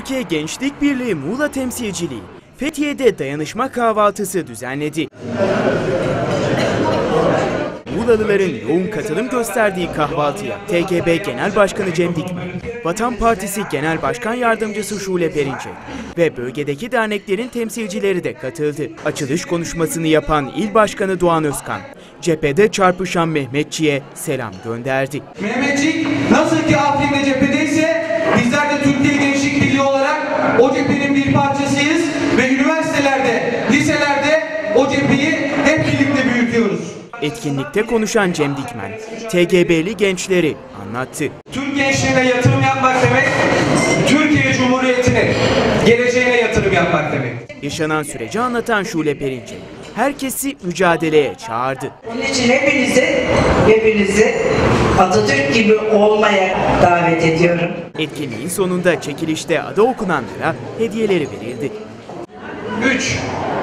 Türkiye Gençlik Birliği Muğla Temsilciliği Fethiye'de dayanışma kahvaltısı düzenledi. Muğlalıların yoğun katılım gösterdiği kahvaltıya TGB Genel Başkanı Cem Dikmen, Vatan Partisi Genel Başkan Yardımcısı Şule Perinçek ve bölgedeki derneklerin temsilcileri de katıldı. Açılış konuşmasını yapan İl Başkanı Doğan Özkan, cephede çarpışan Mehmetçiğe selam gönderdi. Mehmetçik nasıl ki Afrin'de cephedeyse bizler de Türkiye Gençlik Birliği olarak o cephenin bir parçasıyız ve üniversitelerde, liselerde o cepheyi hep birlikte büyütüyoruz. Etkinlikte konuşan Cem Dikmen, TGB'li gençleri anlattı. Türk gençliğine yatırım yapmak demek, Türkiye Cumhuriyeti'nin geleceğine yatırım yapmak demek. Yaşanan süreci anlatan Şule Perinçek, herkesi mücadeleye çağırdı. Onun için hepinizi Atatürk gibi olmaya davet ediyorum. Etkinliğin sonunda çekilişte adı okunanlara hediyeleri verildi. 3.